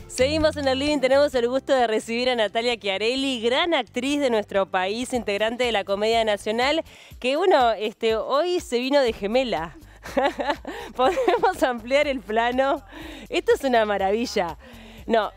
Seguimos en el living, tenemos el gusto de recibir a Natalia Chiarelli, gran actriz de nuestro país, integrante de la Comedia Nacional, que bueno, hoy se vino de gemela. Podemos ampliar el plano. Esto es una maravilla. No.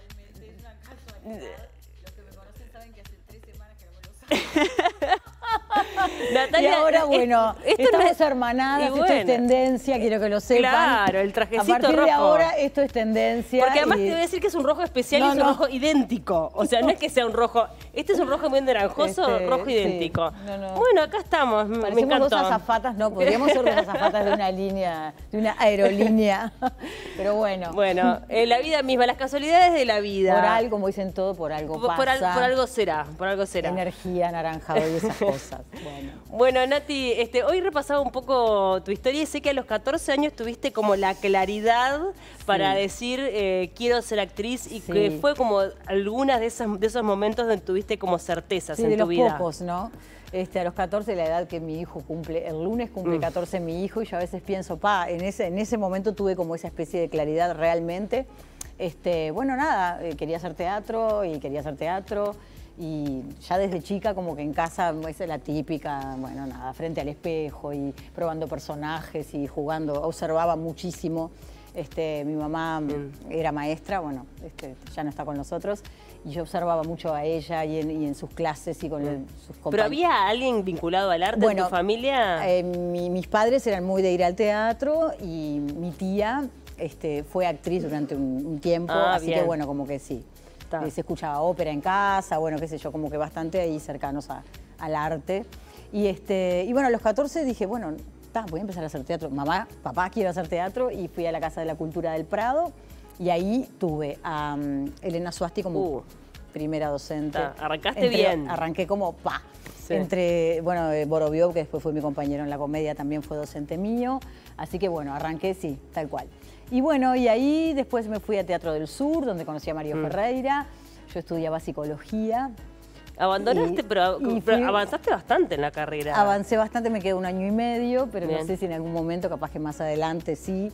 Los que me conocen saben que hace 3 semanas que no me lo saben. Natalia, y ahora, bueno, estamos hermanadas, bueno, esto es tendencia, quiero que lo sepan. Claro, el trajecito rojo. A partir de ahora, esto es tendencia. Porque además te voy a decir que es un rojo especial y es un rojo idéntico. O sea, no es que sea un rojo... Este es un rojo muy naranjoso, rojo idéntico. Sí. Bueno, acá estamos, me encantó. Dos azafatas, no, podríamos ser dos azafatas de una línea, de una aerolínea. Pero bueno. Bueno, la vida misma, las casualidades de la vida. Por algo, como dicen todo, por algo pasa. Por algo será, por algo será. Energía, anaranjado y esas cosas. Bueno, Nati, hoy repasaba un poco tu historia y sé que a los 14 años tuviste como la claridad para decir quiero ser actriz y que fue como algunas de esos momentos donde tuviste como certezas en tu vida. De los pocos, ¿no? A los 14, la edad que mi hijo cumple, el lunes cumple 14 mi hijo, y yo a veces pienso, en ese momento tuve como esa especie de claridad realmente. Bueno, nada, quería hacer teatro y ya desde chica como que en casa esa es la típica, bueno, nada, frente al espejo y probando personajes y jugando, observaba muchísimo. Mi mamá era maestra, bueno, ya no está con nosotros, y yo observaba mucho a ella y en sus clases y con sus compañeros. ¿Pero había alguien vinculado al arte en tu familia? Mis padres eran muy de ir al teatro y mi tía fue actriz durante un tiempo, así que bueno, como que sí. Se escuchaba ópera en casa, bueno, qué sé yo, como que bastante ahí cercanos al arte. Y bueno, a los 14 dije, bueno, voy a empezar a hacer teatro. Mamá, papá, quiero hacer teatro, y fui a la Casa de la Cultura del Prado y ahí tuve a Elena Suasti como primera docente. Arrancaste bien. Arranqué como entre, bueno, Borobiov, que después fue mi compañero en la comedia, también fue docente mío. Así que bueno, arranqué, tal cual. Y bueno, y ahí después me fui a Teatro del Sur, donde conocí a Mario Ferreira. Yo estudiaba psicología. Abandonaste, pero avanzaste bastante en la carrera. Avancé bastante, me quedó 1 año y medio, pero no sé si en algún momento, capaz que más adelante sí.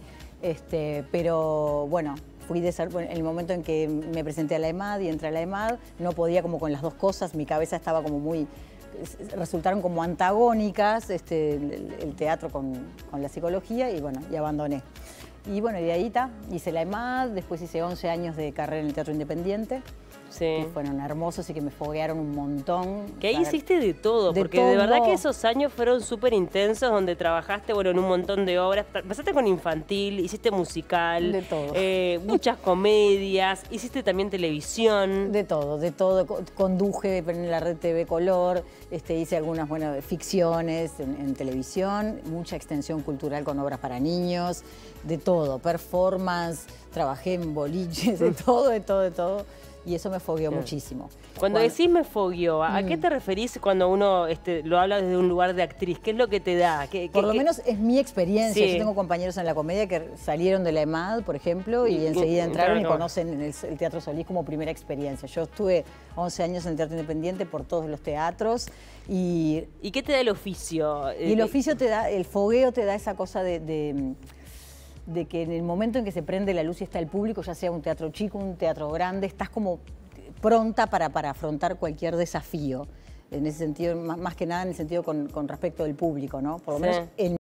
Pero bueno, en el momento en que me presenté a la EMAD y entré a la EMAD, no podía como con las dos cosas, mi cabeza estaba como resultaron como antagónicas, el teatro con la psicología, y bueno, y abandoné. Y bueno, y de ahí hice la EMAD, después hice 11 años de carrera en el Teatro Independiente, que fueron hermosos y que me foguearon un montón. Que ahí hiciste de todo, porque de verdad que esos años fueron súper intensos, donde trabajaste, bueno, en un montón de obras. Empezaste con infantil, hiciste musical, de todo. Muchas comedias, hiciste también televisión. De todo, conduje en la red TV Color, hice algunas, ficciones en televisión, mucha extensión cultural con obras para niños, de todo, performance, trabajé en boliches, de todo. Y eso me fogueó muchísimo. Cuando decís me fogueó, ¿a qué te referís cuando uno lo habla desde un lugar de actriz? ¿Qué es lo que te da? Por lo menos es mi experiencia. Yo tengo compañeros en la comedia que salieron de la EMAD, por ejemplo, y enseguida entraron y conocen el Teatro Solís como primera experiencia. Yo estuve 11 años en el Teatro Independiente por todos los teatros. ¿Y qué te da el oficio? Y el oficio te da, el fogueo te da esa cosa de que en el momento en que se prende la luz y está el público, ya sea un teatro chico, un teatro grande, estás como pronta para afrontar cualquier desafío. En ese sentido, más que nada en el sentido con respecto del público, ¿no? Por lo menos en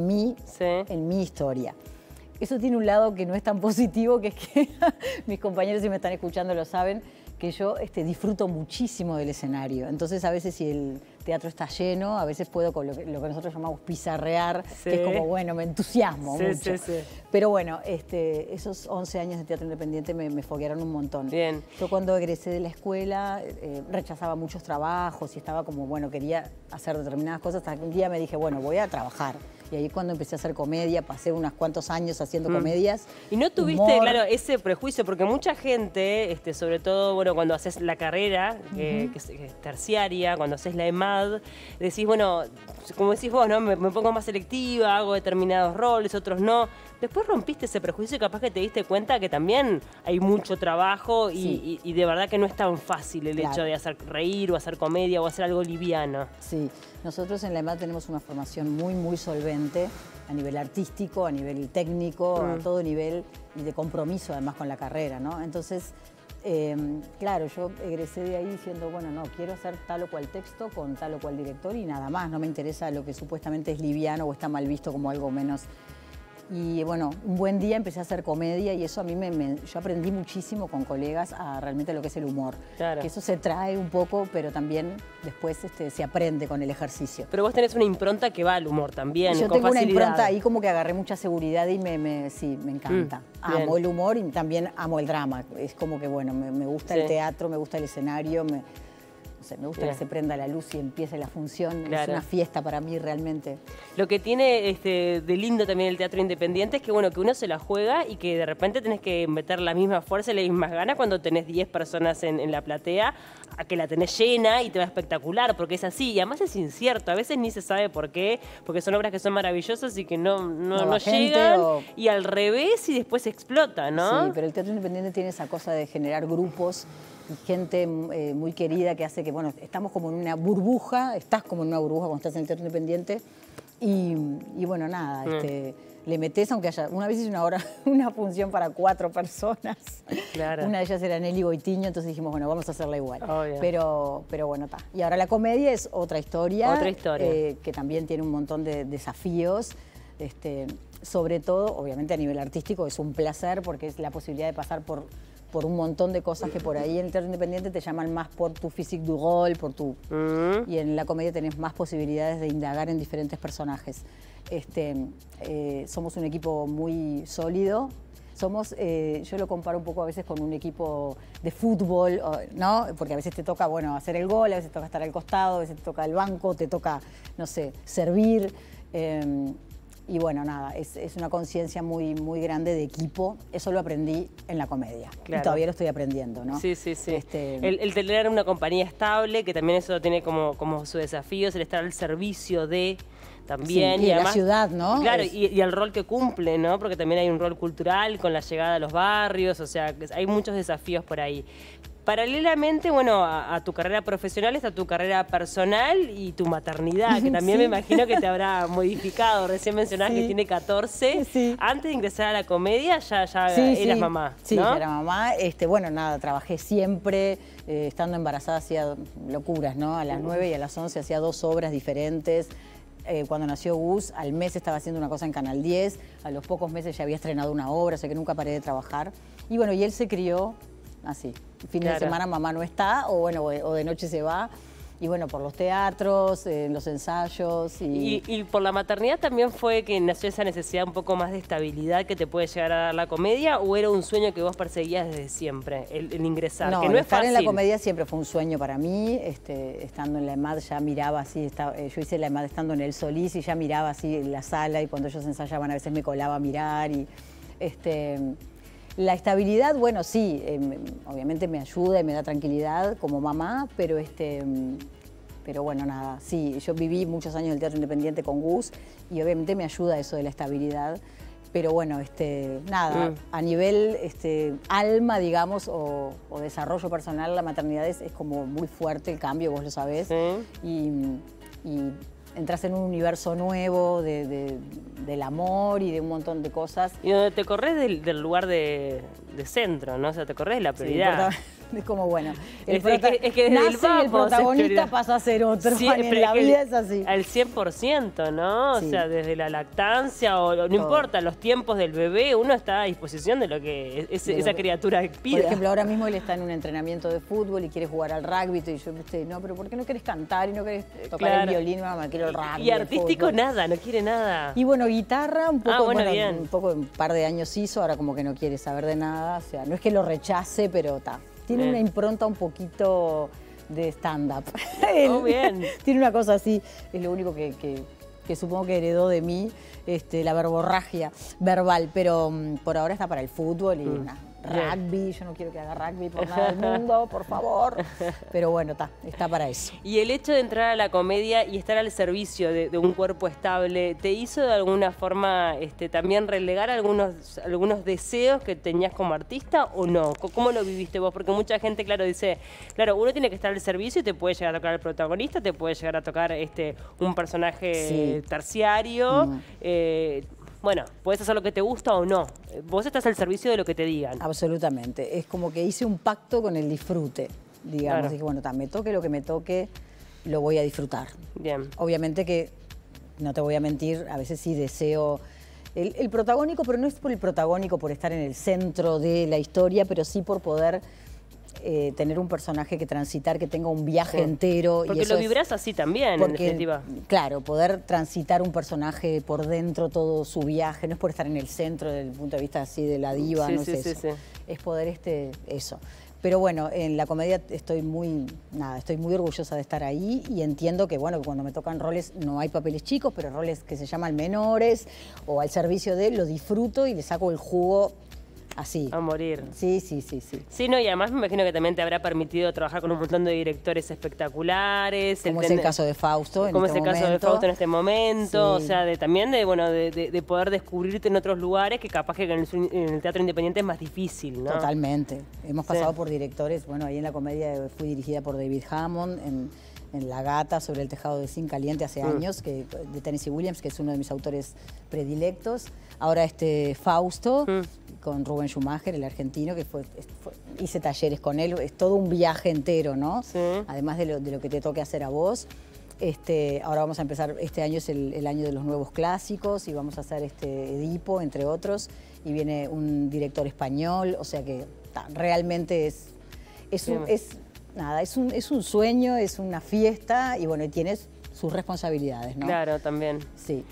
mi historia. Eso tiene un lado que no es tan positivo, que es que mis compañeros, si me están escuchando, lo saben, que yo disfruto muchísimo del escenario. Entonces, a veces, si el teatro está lleno, a veces puedo con lo que nosotros llamamos pizarrear, que es como, bueno, me entusiasmo mucho. Pero bueno, esos 11 años de Teatro Independiente me foguearon un montón. Bien. Yo cuando egresé de la escuela rechazaba muchos trabajos y estaba como, bueno, quería hacer determinadas cosas, hasta que un día me dije, bueno, voy a trabajar. Y ahí cuando empecé a hacer comedia, pasé unos cuantos años haciendo comedias. Y no tuviste, claro, ese prejuicio, porque mucha gente, sobre todo, bueno, cuando haces la carrera, que es terciaria, cuando haces la EMAD, decís, bueno, como decís vos, ¿no? Me pongo más selectiva, hago determinados roles, otros no. Después rompiste ese prejuicio y capaz que te diste cuenta que también hay mucho trabajo y de verdad que no es tan fácil el hecho de hacer reír o hacer comedia o hacer algo liviano. Sí, nosotros en la EMAD tenemos una formación muy solvente a nivel artístico, a nivel técnico, a todo nivel, y de compromiso además con la carrera, ¿no? Entonces, Claro, yo egresé de ahí diciendo, bueno, no, quiero hacer tal o cual texto con tal o cual director y nada más, no me interesa lo que supuestamente es liviano o está mal visto como algo menos. Y bueno, un buen día empecé a hacer comedia y eso a mí yo aprendí muchísimo con colegas a realmente lo que es el humor. Claro. Que eso se trae un poco, pero también después se aprende con el ejercicio. Pero vos tenés una impronta que va al humor también, Yo con tengo facilidad. una impronta ahí como que agarré mucha seguridad y sí, me encanta. Amo el humor y también amo el drama. Es como que, bueno, me gusta el teatro, me gusta el escenario, me gusta que se prenda la luz y empiece la función. Claro. Es una fiesta para mí realmente. Lo que tiene de lindo también el teatro independiente es que, bueno, que uno se la juega y que de repente tenés que meter la misma fuerza y las mismas ganas cuando tenés 10 personas en la platea, a que la tenés llena y te va espectacular, porque es así. Y además es incierto, a veces ni se sabe por qué, porque son obras que son maravillosas y que no llegan, y al revés y después explota, ¿no? Sí, pero el teatro independiente tiene esa cosa de generar grupos y gente muy querida que hace que, bueno, estamos como en una burbuja, estás como en una burbuja cuando estás en el teatro independiente y bueno, nada, le metés, aunque haya, una vez hice una función para 4 personas, claro. Una de ellas era Nelly Goitiño, entonces dijimos, bueno, vamos a hacerla igual, Obvio. pero bueno, está. Y ahora la comedia es otra historia, que también tiene un montón de desafíos, sobre todo, obviamente a nivel artístico es un placer porque es la posibilidad de pasar por un montón de cosas que por ahí en el teatro independiente te llaman más por tu physique du rôle, y en la comedia tenés más posibilidades de indagar en diferentes personajes. Somos un equipo muy sólido. Yo lo comparo un poco a veces con un equipo de fútbol, ¿no? Porque a veces te toca, bueno, hacer el gol, a veces te toca estar al costado, a veces te toca el banco, te toca, no sé, servir. Y bueno, nada, es una conciencia muy, muy grande de equipo. Eso lo aprendí en la comedia. Claro. Y todavía lo estoy aprendiendo, ¿no? Sí. El tener una compañía estable, que también eso tiene como su desafío, es el estar al servicio de también. Sí, y además, la ciudad, ¿no? Claro, y el rol que cumple, ¿no? Porque también hay un rol cultural con la llegada a los barrios, o sea, hay muchos desafíos por ahí. Paralelamente, bueno, a tu carrera profesional está tu carrera personal y tu maternidad, que también me imagino que te habrá modificado. Recién mencionabas que tiene 14. Sí. Antes de ingresar a la comedia ya eras mamá, ¿no? Sí, ya era mamá. Bueno, nada, trabajé siempre. Estando embarazada hacía locuras, ¿no? A las 9 y a las 11 hacía 2 obras diferentes. Cuando nació Gus, al mes estaba haciendo una cosa en Canal 10. A los pocos meses ya había estrenado una obra, o sea que nunca paré de trabajar. Y bueno, y él se crió así. Fines de semana mamá no está, o bueno, o de noche se va. Y bueno, por los teatros, los ensayos. Y por la maternidad también fue que nació esa necesidad un poco más de estabilidad que te puede llegar a dar la comedia, ¿o era un sueño que vos perseguías desde siempre, el ingresar? No, que no es estar fácil. en la comedia siempre fue un sueño para mí. Estando en la EMAD ya miraba así, yo hice la EMAD estando en el Solís y ya miraba así en la sala, y cuando ellos ensayaban a veces me colaba a mirar. La estabilidad, bueno, sí, obviamente me ayuda y me da tranquilidad como mamá, pero bueno, nada, sí, yo viví muchos años en el teatro independiente con Gus y obviamente me ayuda eso de la estabilidad, pero bueno, nada, a nivel alma, digamos, o desarrollo personal, la maternidad es como muy fuerte el cambio, vos lo sabés, y entras en un universo nuevo del amor y de un montón de cosas. Y donde te corres del lugar de centro, ¿no? O sea, te corres de la prioridad. Sí, es como, bueno, es que desde nace y el protagonista pasa a ser otro. Sí, en la vida es así. Al 100%, ¿no? Sí. O sea, desde la lactancia, no importa, los tiempos del bebé, uno está a disposición de lo que esa criatura pida. Por ejemplo, ahora mismo él está en un entrenamiento de fútbol y quiere jugar al rugby, y yo, no, pero ¿por qué no querés cantar y no querés tocar el violín? Mamá, quiero el rugby. Y artístico nada, no quiere nada. Y bueno, guitarra, un poco, bien. un poco, un par de años hizo, ahora como que no quiere saber de nada, o sea, no es que lo rechace, pero está. Tiene una impronta un poquito de stand-up. Bien. Tiene una cosa así, es lo único que supongo que heredó de mí, la verborragia verbal, pero por ahora está para el fútbol y rugby. Yo no quiero que haga rugby por nada del mundo, por favor. Pero bueno, está para eso. Y el hecho de entrar a la comedia y estar al servicio de un cuerpo estable, ¿te hizo de alguna forma también relegar algunos deseos que tenías como artista o no? ¿Cómo lo viviste vos? Porque mucha gente, claro, dice, claro, uno tiene que estar al servicio y te puede llegar a tocar el protagonista, te puede llegar a tocar un personaje terciario. bueno, puedes hacer lo que te gusta o no. Vos estás al servicio de lo que te digan. Absolutamente. Es como que hice un pacto con el disfrute, digamos. Claro. Dije, bueno, me toque lo que me toque, lo voy a disfrutar. Bien. Obviamente que, no te voy a mentir, a veces sí deseo el protagónico, pero no es por el protagónico, por estar en el centro de la historia, pero sí por poder tener un personaje que transitar, que tenga un viaje entero. Porque y eso lo vibrás así también, en definitiva. Claro, poder transitar un personaje por dentro todo su viaje, no es por estar en el centro desde el punto de vista así de la diva, no es eso. Es poder eso. Pero bueno, en la comedia estoy muy orgullosa de estar ahí y entiendo que, bueno, que cuando me tocan roles no hay papeles chicos, pero roles que se llaman menores o al servicio de, lo disfruto y le saco el jugo así. A morir. Sí. Sí, no, y además me imagino que también te habrá permitido trabajar con un montón de directores espectaculares. Como es el caso de Fausto en este momento. Sí. O sea, también de poder descubrirte en otros lugares que capaz que en el teatro independiente es más difícil, ¿no? Totalmente. Hemos pasado por directores, bueno, ahí en la comedia fui dirigida por David Hammond, en La Gata, sobre el tejado de zinc caliente hace años, de Tennessee Williams, que es uno de mis autores predilectos. Ahora Fausto, con Rubén Schumacher, el argentino, que hice talleres con él, es todo un viaje entero, ¿no? Sí. Además de lo que te toque hacer a vos. Ahora vamos a empezar, este año es el año de los nuevos clásicos y vamos a hacer Edipo, entre otros, y viene un director español, o sea que realmente es un sueño, es una fiesta y bueno, y tienes sus responsabilidades, ¿no? Claro, también. Sí.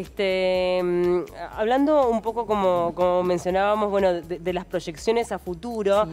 Hablando un poco como mencionábamos, bueno, de las proyecciones a futuro,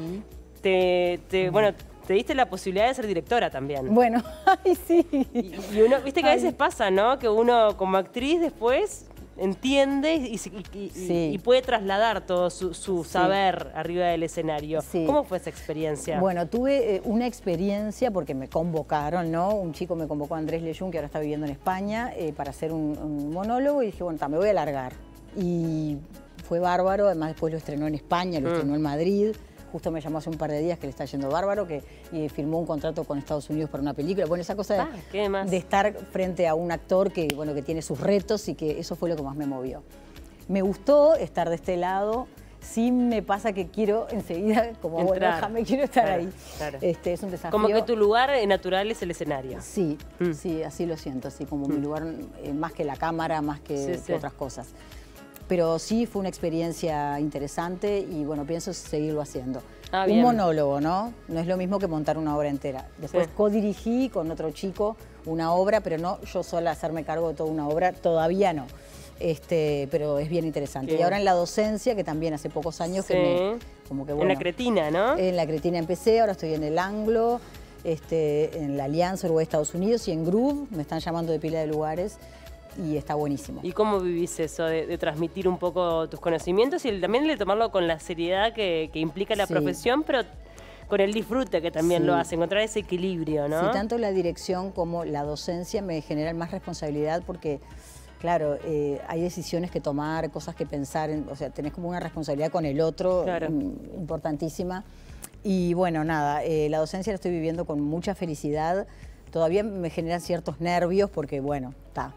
bueno, te diste la posibilidad de ser directora también. Bueno, ay, sí. Y uno, viste que a veces pasa, ¿no? Que uno como actriz después entiende y puede trasladar todo su saber arriba del escenario. Sí. ¿Cómo fue esa experiencia? Bueno, tuve una experiencia porque me convocaron, ¿no? Un chico me convocó, Andrés Leyún, que ahora está viviendo en España, para hacer un monólogo y dije, bueno, me voy a largar. Y fue bárbaro, además después lo estrenó en España, lo estrenó en Madrid. Justo me llamó hace un par de días que le está yendo bárbaro, y firmó un contrato con Estados Unidos para una película. Bueno, esa cosa de estar frente a un actor que tiene sus retos y que eso fue lo que más me movió. Me gustó estar de este lado. Sí me pasa que quiero enseguida, como bueno, déjame, quiero estar ahí. Claro. Es un desafío. Como que tu lugar natural es el escenario. Sí, sí, así lo siento, así como mi lugar, más que la cámara, más que otras cosas. Pero sí fue una experiencia interesante y bueno, pienso seguirlo haciendo. Un monólogo, ¿no? No es lo mismo que montar una obra entera. Después codirigí con otro chico una obra, pero no yo sola hacerme cargo de toda una obra, todavía no. Pero es bien interesante. Y ahora en la docencia, que también hace pocos años bueno, en la Cretina, ¿no? En la Cretina empecé, ahora estoy en el Anglo, en la Alianza Uruguay-Estados Unidos y en Groove, me están llamando de pila de lugares. Y está buenísimo. ¿Y cómo vivís eso de transmitir un poco tus conocimientos y también de tomarlo con la seriedad que implica la profesión, pero con el disfrute que también lo hace, encontrar ese equilibrio, ¿no? Sí, tanto la dirección como la docencia me generan más responsabilidad porque, claro, hay decisiones que tomar, cosas que pensar, o sea, tenés como una responsabilidad con el otro importantísima. Y bueno, nada, la docencia la estoy viviendo con mucha felicidad. Todavía me generan ciertos nervios porque, bueno,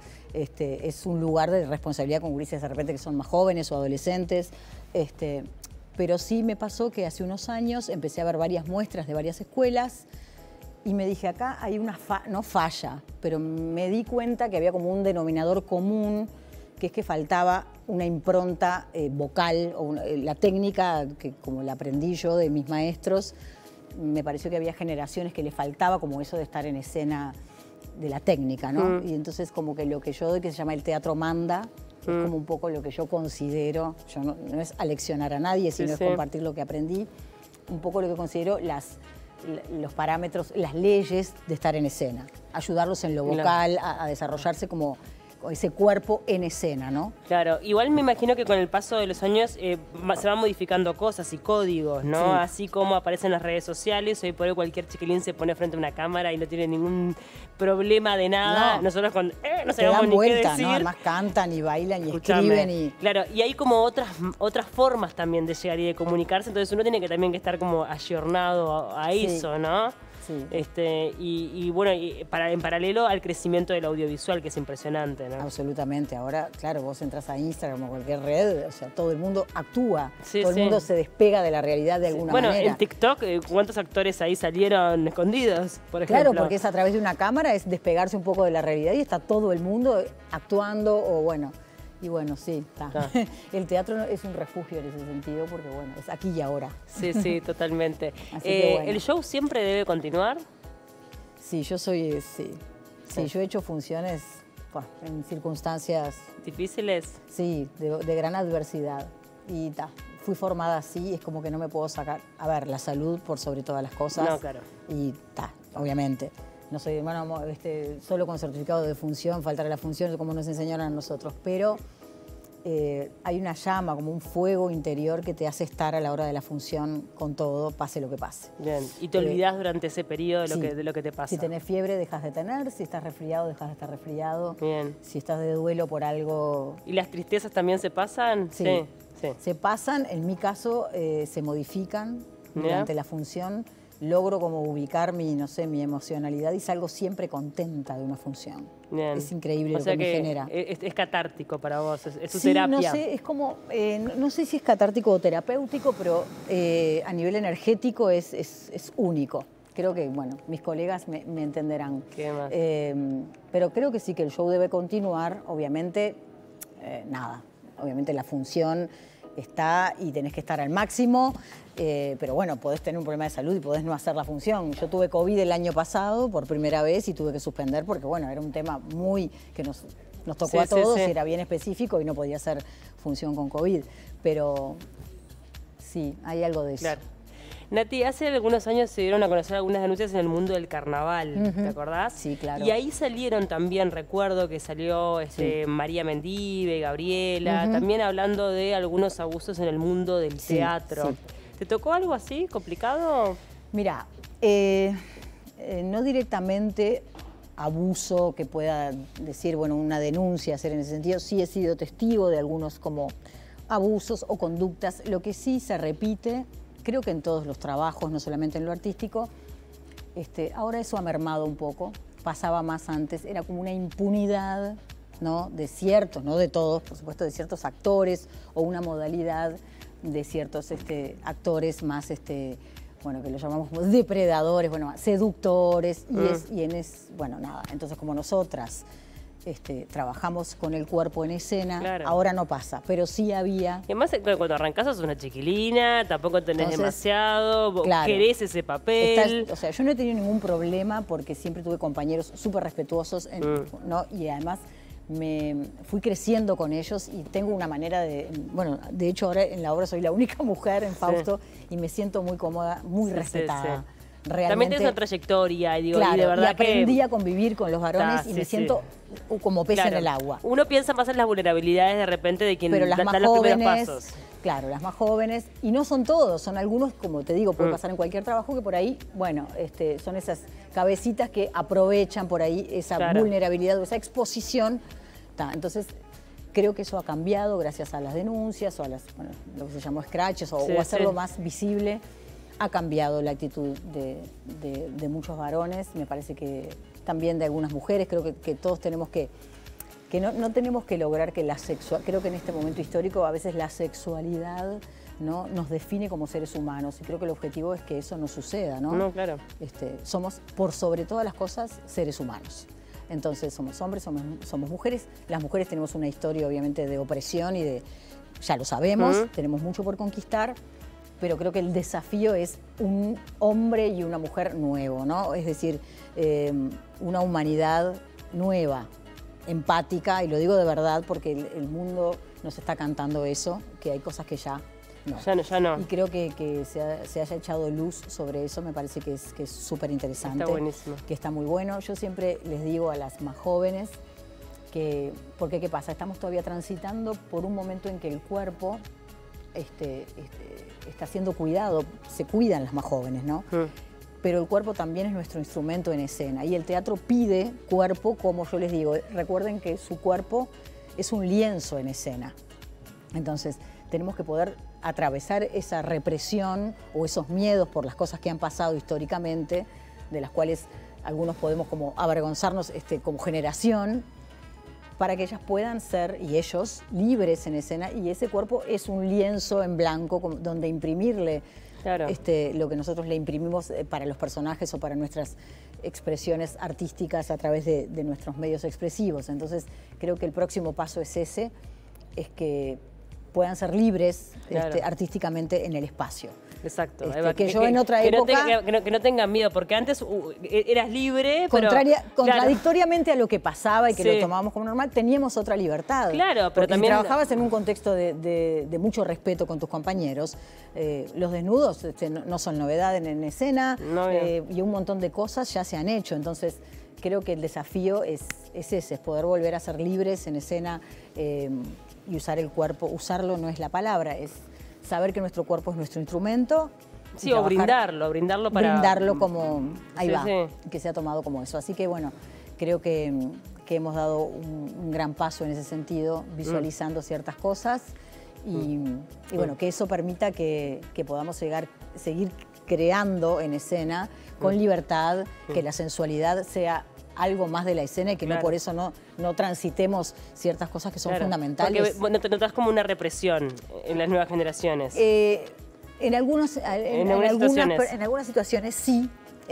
es un lugar de responsabilidad con gurises de repente que son más jóvenes o adolescentes. Pero sí me pasó que hace unos años empecé a ver varias muestras de varias escuelas y me dije, acá hay una no falla, pero me di cuenta que había como un denominador común, que es que faltaba una impronta vocal, o la técnica que como la aprendí yo de mis maestros. Me pareció que había generaciones que le faltaba como eso de estar en escena de la técnica, ¿no? Y entonces como que lo que yo doy, que se llama el teatro manda, es como un poco lo que yo considero, yo no es aleccionar a nadie, sino es compartir lo que aprendí, un poco lo que considero los parámetros, las leyes de estar en escena, ayudarlos en lo vocal, a desarrollarse como ese cuerpo en escena, ¿no? Claro, igual me imagino que con el paso de los años se van modificando cosas y códigos, ¿no? Sí. Así como aparecen las redes sociales, hoy por hoy cualquier chiquilín se pone frente a una cámara y no tiene ningún problema de nada. No. Nosotros cuando no Se sabemos dan ni vuelta, qué decir. ¿no? Además cantan y bailan y Escuchame. escriben y... Claro, y hay como otras formas también de llegar y de comunicarse, entonces uno tiene que también estar como ayornado a eso, ¿no? Sí. Y bueno, en paralelo al crecimiento del audiovisual, que es impresionante, ¿no? Absolutamente. Ahora, claro, vos entras a Instagram o cualquier red, o sea, todo el mundo actúa. Sí, todo el mundo se despega de la realidad de alguna manera. Bueno, en TikTok, ¿cuántos actores ahí salieron escondidos, por ejemplo? Claro, porque es a través de una cámara, es despegarse un poco de la realidad y está todo el mundo actuando o bueno. Y bueno, sí, está. Claro. El teatro es un refugio en ese sentido porque, bueno, es aquí y ahora. Sí, sí, totalmente. Así que bueno. ¿El show siempre debe continuar? Sí, yo soy, sí. Sí, yo he hecho funciones en circunstancias... ¿Difíciles? Sí, de gran adversidad. Y fui formada así, es como que no me puedo sacar... A ver, la salud por sobre todas las cosas. No, claro. Y obviamente. No soy, bueno, solo con certificado de función, faltar a la función, como nos enseñaron a nosotros. Pero hay una llama, como un fuego interior que te hace estar a la hora de la función con todo, pase lo que pase. Bien. ¿Y te olvidás durante ese periodo sí, de lo que te pasa? Si tenés fiebre, dejas de tener. Si estás resfriado, dejas de estar resfriado. Bien. Si estás de duelo por algo... ¿Y las tristezas también se pasan? Sí. Sí. Se pasan, en mi caso, se modifican durante la función. Logro como ubicar mi emocionalidad y salgo siempre contenta de una función. Bien. Es increíble o sea lo que me genera. Es catártico para vos, es tu Sí, terapia. no sé, es como, no sé si es catártico o terapéutico, pero a nivel energético es único. Creo que, bueno, mis colegas me entenderán. ¿Qué más? Pero creo que sí, que el show debe continuar, obviamente, obviamente la función está y tenés que estar al máximo, pero bueno, podés tener un problema de salud y podés no hacer la función. Yo tuve COVID el año pasado por primera vez y tuve que suspender porque, bueno, era un tema que nos tocó a todos, era bien específico y no podía hacer función con COVID. Pero sí, hay algo de eso. Claro. Nati, hace algunos años se dieron a conocer algunas denuncias en el mundo del carnaval, ¿te acordás? Sí, claro. Y ahí salieron también, recuerdo que salió María Mendive, Gabriela, también hablando de algunos abusos en el mundo del teatro. Sí. ¿Te tocó algo así, complicado? Mira, no directamente abuso que pueda decir, bueno, una denuncia hacer en ese sentido. Sí he sido testigo de algunos como abusos o conductas. Lo que sí se repite, creo que en todos los trabajos, no solamente en lo artístico, ahora eso ha mermado un poco, pasaba más antes, era como una impunidad, ¿no? De ciertos, no de todos, por supuesto, de ciertos actores o una modalidad de ciertos actores más, bueno, que lo llamamos como depredadores, bueno, seductores, bueno, nada, entonces como nosotras trabajamos con el cuerpo en escena, claro. Ahora no pasa, pero sí había... Y además, cuando arrancás sos una chiquilina, tampoco tenés demasiado, claro, querés ese papel. O sea, yo no he tenido ningún problema porque siempre tuve compañeros súper respetuosos, ¿no? Y además me fui creciendo con ellos y tengo una manera de... Bueno, de hecho ahora en la obra soy la única mujer en Fausto y me siento muy cómoda, muy respetada. Realmente, también tienes una trayectoria, y digo, claro, y de verdad y aprendí a convivir con los varones y me siento como pez en el agua. Uno piensa más en las vulnerabilidades de repente de quien da los primeros pasos. Claro, las más jóvenes, y no son todos, son algunos, como te digo, puede pasar en cualquier trabajo, que por ahí, bueno, son esas cabecitas que aprovechan por ahí esa vulnerabilidad o esa exposición. Entonces, creo que eso ha cambiado gracias a las denuncias o a lo que se llamó scratches o hacerlo más visible. Ha cambiado la actitud de muchos varones, me parece que también de algunas mujeres. Creo que todos tenemos que no tenemos que lograr que creo que en este momento histórico a veces la sexualidad, ¿no?, nos define como seres humanos, y creo que el objetivo es que eso no suceda, ¿no? No, claro. Somos, por sobre todas las cosas, seres humanos. Entonces somos hombres, somos mujeres. Las mujeres tenemos una historia obviamente de opresión y ya lo sabemos, tenemos mucho por conquistar, pero creo que el desafío es un hombre y una mujer nuevo, ¿no? Es decir, una humanidad nueva, empática, y lo digo de verdad porque el mundo nos está cantando eso, que hay cosas que ya no. Ya no. Y creo que se haya echado luz sobre eso, me parece que es súper interesante. Está buenísimo. Que está muy bueno. Yo siempre les digo a las más jóvenes porque ¿qué pasa? Estamos todavía transitando por un momento en que el cuerpo está siendo cuidado, se cuidan las más jóvenes, ¿no? Pero el cuerpo también es nuestro instrumento en escena y el teatro pide cuerpo, como yo les digo. Recuerden que su cuerpo es un lienzo en escena. Entonces, tenemos que poder atravesar esa represión o esos miedos por las cosas que han pasado históricamente de las cuales algunos podemos como avergonzarnos como generación, para que ellas puedan ser, y ellos, libres en escena, y ese cuerpo es un lienzo en blanco donde imprimirle Claro. lo que nosotros le imprimimos para los personajes o para nuestras expresiones artísticas a través de nuestros medios expresivos. Entonces, creo que el próximo paso es ese, es que puedan ser libres Claro. Artísticamente en el espacio. Exacto. Que yo en otra época... Que no tengan miedo, porque antes eras libre, pero... Contradictoriamente a lo que pasaba y que Sí. lo tomábamos como normal, teníamos otra libertad. Claro, pero porque también... si trabajabas en un contexto de mucho respeto con tus compañeros, los desnudos no son novedad en escena, No, y un montón de cosas ya se han hecho. Entonces, creo que el desafío es ese, es poder volver a ser libres en escena y usar el cuerpo. Usarlo no es la palabra, es saber que nuestro cuerpo es nuestro instrumento. Sí, o brindarlo para... Brindarlo como... Ahí Sí, va, sí. que se ha tomado como eso. Así que bueno, creo que hemos dado un gran paso en ese sentido, visualizando ciertas cosas y bueno, que eso permita que podamos seguir creando en escena con libertad, que la sensualidad sea algo más de la escena y que Claro. no por eso no transitemos ciertas cosas que son Claro. fundamentales. Porque bueno, te notas como una represión en las nuevas generaciones. En algunas situaciones sí,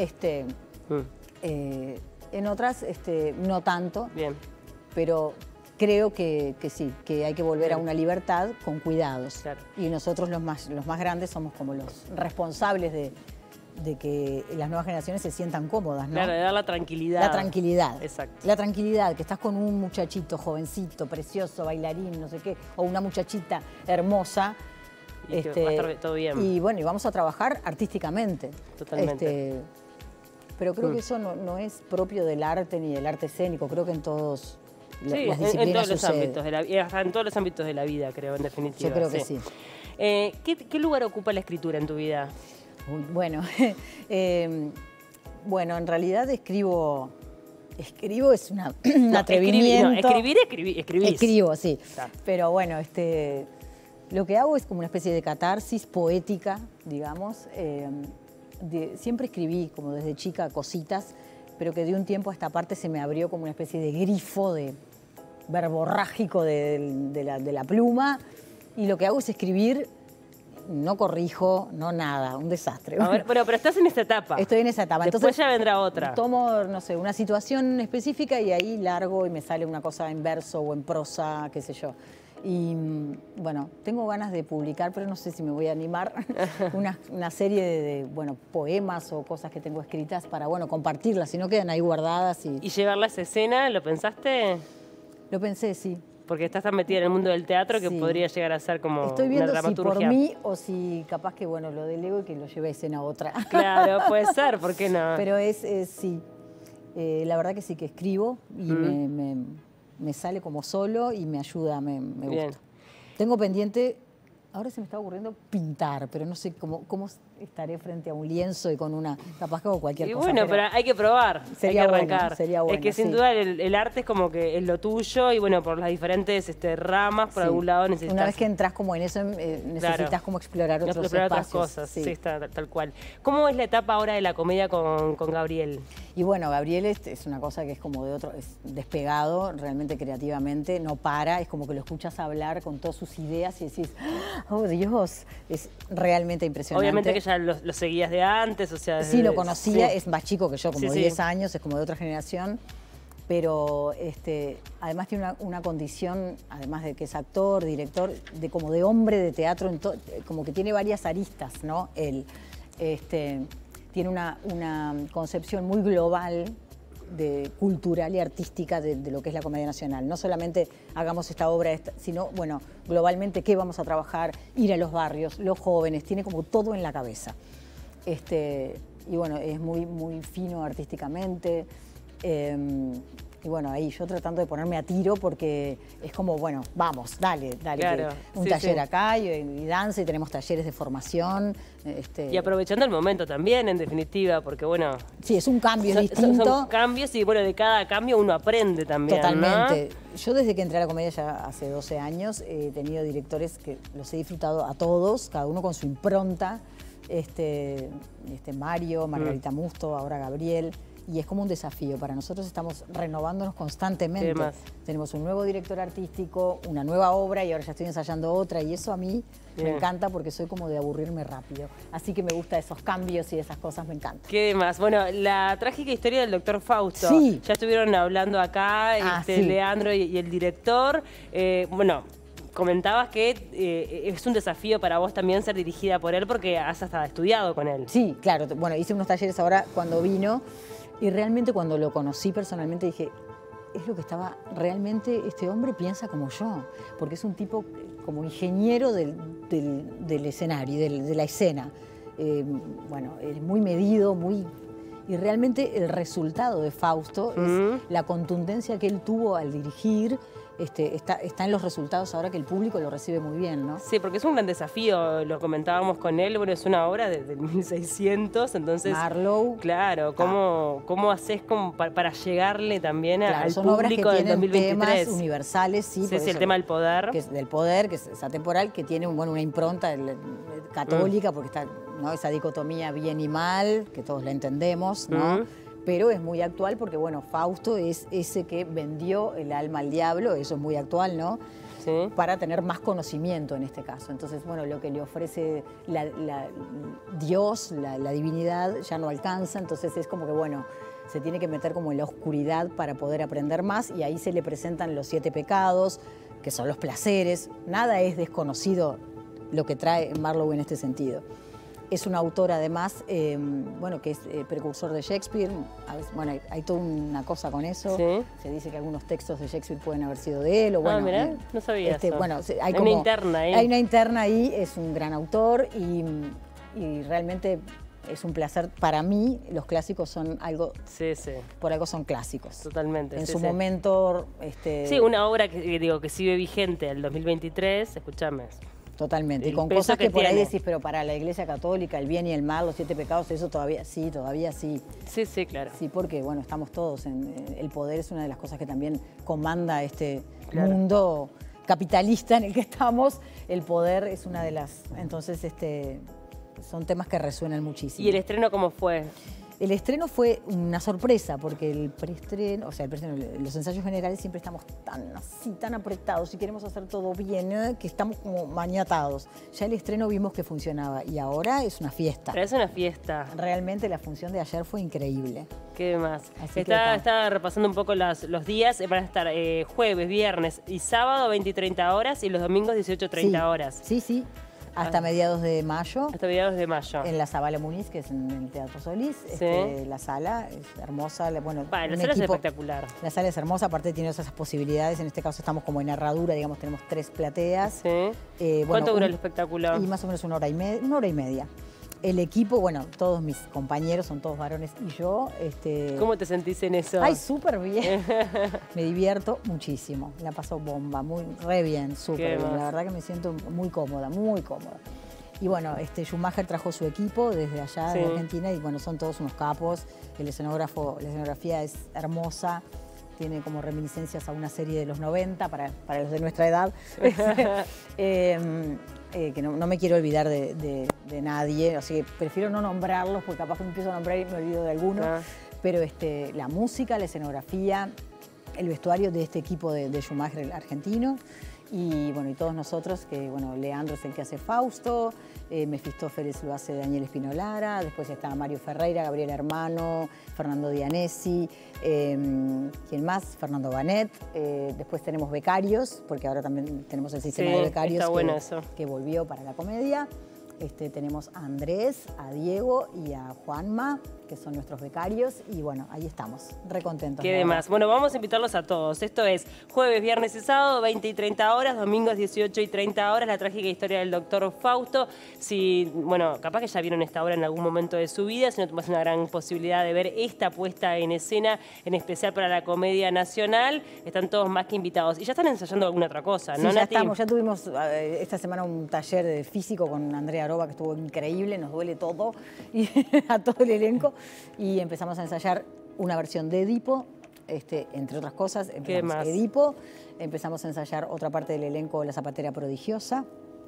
en otras no tanto, Bien. pero creo que sí, que hay que volver a una libertad con cuidados. Claro. Y nosotros los más grandes somos como los responsables de que las nuevas generaciones se sientan cómodas, ¿no? Claro, de dar la tranquilidad. La tranquilidad. Exacto. La tranquilidad, que estás con un muchachito jovencito, precioso, bailarín, no sé qué, o una muchachita hermosa. Y que va a estar todo bien. Y bueno, y vamos a trabajar artísticamente. Totalmente. Pero creo que eso no es propio del arte ni del arte escénico. Creo que en todas Sí, las en disciplinas todos los sucede. ámbitos de la vida, en todos los ámbitos de la vida, creo, en definitiva. Yo creo que sí. ¿Qué lugar ocupa la escritura en tu vida? Bueno, bueno, en realidad escribo es un atrevimiento. Escribís. Escribo, sí. Claro. Pero bueno, lo que hago es como una especie de catarsis poética, digamos. Siempre escribí, como desde chica, cositas, pero que de un tiempo a esta parte se me abrió como una especie de grifo de verborrágico de la pluma. Y lo que hago es escribir, no corrijo, no nada, un desastre. A ver, bueno, pero estás en esta etapa. Estoy en esa etapa. Después Entonces, ya vendrá otra. Tomo, no sé, una situación específica y ahí largo y me sale una cosa en verso o en prosa, qué sé yo. Y bueno, tengo ganas de publicar, pero no sé si me voy a animar, una serie de poemas o cosas que tengo escritas para, compartirlas, si no quedan ahí guardadas. ¿Y llevarlas a escena? ¿Lo pensaste? Lo pensé, sí. Porque estás tan metida en el mundo del teatro que Sí. podría llegar a ser como Estoy una viendo si dramaturgia. por mí o si capaz que, lo delego y que lo lleve a escena otra. Claro, puede ser, ¿por qué no? Pero sí, la verdad que sí que escribo y me sale como solo y me ayuda, me Bien. gusta. Tengo pendiente, ahora se me está ocurriendo pintar, pero no sé cómo estaré frente a un lienzo y con capaz que hago cualquier Y cosa. bueno, pero hay que probar, sería hay que bueno, arrancar. sería bueno, es que sin sí. duda el arte es como que es lo tuyo y bueno, por las diferentes ramas, por Sí. algún lado necesitas... Una vez que entras como en eso, necesitas Claro. como explorar otros Explorar otras espacios. cosas, Sí. sí, está tal cual. ¿Cómo es la etapa ahora de la comedia con Gabriel? Y bueno, Gabriel es una cosa que es como de otro, es despegado realmente creativamente, no para, es como que lo escuchas hablar con todas sus ideas y decís, oh Dios, es realmente impresionante. Obviamente que ya lo seguías de antes, o sea... Sí, lo conocía, sí. es más chico que yo, como Sí, sí. 10 años, es como de otra generación, pero además tiene una condición, además de que es actor, director, como de hombre de teatro, como que tiene varias aristas, ¿no? Él tiene una concepción muy global, cultural y artística de lo que es la comedia nacional. No solamente hagamos esta obra, sino, globalmente qué vamos a trabajar, ir a los barrios, los jóvenes, tiene como todo en la cabeza. Y bueno, es muy, muy fino artísticamente. Y bueno, ahí yo tratando de ponerme a tiro porque es como, vamos, dale, Claro, un sí, taller sí. acá y danza y tenemos talleres de formación. Y aprovechando el momento también, en definitiva, porque bueno... Sí, es un cambio Son distinto. cambios y bueno, de cada cambio uno aprende también, Totalmente. ¿no? Yo desde que entré a la comedia ya hace 12 años he tenido directores que los he disfrutado a todos, cada uno con su impronta. Mario, Margarita Musto, ahora Gabriel. Y es como un desafío. Para nosotros estamos renovándonos constantemente. Tenemos un nuevo director artístico, una nueva obra y ahora ya estoy ensayando otra. Y eso a mí me encanta porque soy como de aburrirme rápido. Así que me gusta esos cambios y esas cosas, me encanta. ¿Qué más? Bueno, la trágica historia del doctor Fausto. Sí. Ya estuvieron hablando acá, sí. Leandro y el director. Bueno, comentabas que es un desafío para vos también ser dirigida por él porque has hasta estudiado con él. Sí, claro. Bueno, hice unos talleres ahora cuando vino. Y realmente cuando lo conocí personalmente dije, es lo que estaba, realmente este hombre piensa como yo, porque es un tipo como ingeniero del escenario, de la escena. Bueno, es muy medido, y realmente el resultado de Fausto es la contundencia que él tuvo al dirigir. Está en los resultados ahora que el público lo recibe muy bien, ¿no? Sí, porque es un gran desafío, lo comentábamos con él, bueno, es una obra del 1600, entonces... Marlowe. Claro, ¿cómo haces para llegarle también al son público del 2023? Temas universales, sí. Sí, el tema del poder. Del poder, que es atemporal, que tiene una impronta católica, porque está, ¿no?, esa dicotomía bien y mal, que todos la entendemos, ¿no? Pero es muy actual porque, bueno, Fausto es ese que vendió el alma al diablo, eso es muy actual, ¿no? Sí. Para tener más conocimiento en este caso. Entonces, bueno, lo que le ofrece Dios, la divinidad, ya no alcanza, entonces es como que, bueno, se tiene que meter como en la oscuridad para poder aprender más y ahí se le presentan los 7 pecados, que son los placeres. Nada es desconocido lo que trae Marlowe en este sentido. Es un autor, además, bueno, que es precursor de Shakespeare. A veces, bueno, hay toda una cosa con eso. ¿Sí? Se dice que algunos textos de Shakespeare pueden haber sido de él. O bueno, mirá, no sabía eso. Bueno, hay una interna ahí. Hay una interna ahí, es un gran autor y realmente es un placer. Para mí, los clásicos son algo... Sí, sí. Por algo son clásicos. Totalmente. En su momento... Sí, una obra que sigue vigente el 2023, escúchame. Totalmente, y con cosas que por ahí decís, pero para la Iglesia Católica, el bien y el mal, los 7 pecados, eso todavía sí. Sí, sí, claro. Sí, porque, bueno, estamos todos el poder es una de las cosas que también comanda este mundo capitalista en el que estamos. El poder es una de las... Entonces, son temas que resuenan muchísimo. ¿Y el estreno cómo fue? El estreno fue una sorpresa, porque el preestreno, los ensayos generales siempre estamos tan apretados y queremos hacer todo bien, que estamos como maniatados. Ya el estreno vimos que funcionaba y ahora es una fiesta. Pero es una fiesta. Realmente la función de ayer fue increíble. ¿Qué más? Está repasando un poco los días. Van a estar jueves, viernes y sábado 20 y 30 horas y los domingos 18 y 30 horas. Sí, sí. Hasta mediados de mayo. Hasta mediados de mayo. En la Zabala Muniz, que es en el Teatro Solís. Sí. La sala es hermosa. Bueno, la sala es espectacular. La sala es hermosa, aparte tiene esas posibilidades. En este caso estamos como en herradura, digamos, tenemos 3 plateas. Sí. ¿Cuánto dura el espectáculo? Y más o menos una hora y media. El equipo, bueno, todos mis compañeros son todos varones y yo. ¿Cómo te sentís en eso? Ay, súper bien. Me divierto muchísimo. La paso bomba, re bien, súper bien. La verdad que me siento muy cómoda, muy cómoda. Y bueno, Schumacher trajo su equipo desde allá de Argentina y bueno, son todos unos capos. La escenografía es hermosa. Tiene como reminiscencias a una serie de los 90 para los de nuestra edad. Que no me quiero olvidar de nadie, así que prefiero no nombrarlos porque capaz que me empiezo a nombrar y me olvido de alguno. Pero la música, la escenografía, el vestuario de este equipo de Schumacher, el argentino, y bueno, y todos nosotros, que bueno, Leandro es el que hace Fausto, Mefistófeles lo hace Daniel Espinolara, después está Mario Ferreira, Gabriel Hermano, Fernando Dianesi, ¿quién más? Fernando Banet, después tenemos becarios, porque ahora también tenemos el sistema de becarios que volvió para la comedia. Tenemos a Andrés, a Diego y a Juanma, que son nuestros becarios, y bueno, ahí estamos, re contentos. ¿Qué demás? Bueno, vamos a invitarlos a todos. Esto es jueves, viernes y sábado, 20 y 30 horas, domingos 18 y 30 horas, la trágica historia del doctor Fausto. Si, bueno, capaz que ya vieron esta obra en algún momento de su vida, si no tuvimos una gran posibilidad de ver esta puesta en escena, en especial para la Comedia Nacional, están todos más que invitados. Y ya están ensayando alguna otra cosa, ¿no, Nati? Ya tuvimos esta semana un taller de físico con Andrea Aroba, que estuvo increíble, nos duele todo, y a todo el elenco. Y empezamos a ensayar una versión de Edipo, entre otras cosas. Edipo, empezamos a ensayar otra parte del elenco, La Zapatera Prodigiosa.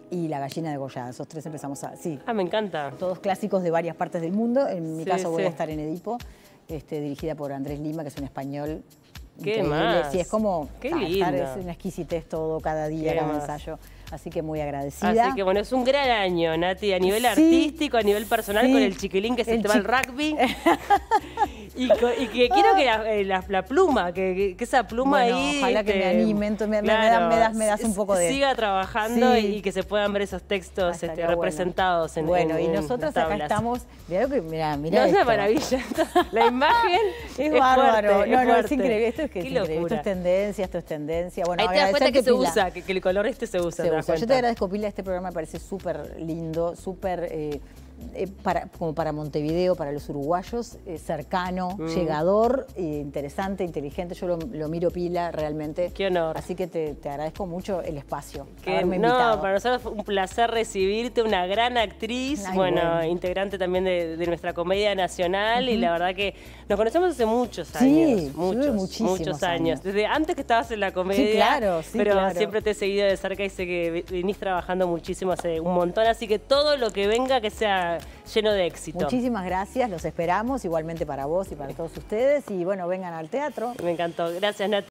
y La gallina degollada. Esos 3 empezamos a... Sí, Ah, me encanta. todos clásicos de varias partes del mundo. En mi Sí, caso voy sí. a estar en Edipo, dirigida por Andrés Lima, que es un español ¿Qué increíble. más? Sí, es como... Qué estar, lindo. es una exquisitez todo, cada día, ¿Qué cada más? ensayo. Así que muy agradecida. Así que bueno, es un gran año, Nati, a nivel Sí, artístico, a nivel personal, sí. con el chiquilín que se El te va al rugby. y que quiero que la pluma, que esa pluma Bueno, ahí... ojalá que me animen, me das un poco de... Siga trabajando Sí. y que se puedan ver esos textos Estaría representados en Bueno, y en nosotros las acá tablas. estamos... Mirá No, es esto. una maravilla. La imagen Es bárbaro. fuerte, No, es fuerte. increíble. Esto es Qué increíble. Esto locura. es tendencia, Bueno, Ahí te das cuenta agradecerte, que se Pila. usa, que el color se usa. Se te das usa. Yo te cuenta. agradezco, Pila, este programa me parece súper lindo, súper como para Montevideo, para los uruguayos, cercano, llegador, interesante, inteligente. Yo lo miro, Pila, realmente. Qué honor. Así que te agradezco mucho el espacio, Que, haberme no, invitado. para nosotros fue un placer recibirte, una gran actriz, Ay, bueno, integrante también de nuestra comedia nacional y la verdad que nos conocemos hace muchos años, Sí, muchos muchísimos años. años. Desde antes que estabas en la comedia, claro, sí, pero claro. siempre te he seguido de cerca y sé que venís trabajando muchísimo hace un montón, así que todo lo que venga que sea lleno de éxito. Muchísimas gracias, los esperamos, igualmente para vos y para todos ustedes. Y bueno, vengan al teatro. Me encantó. Gracias, Nati.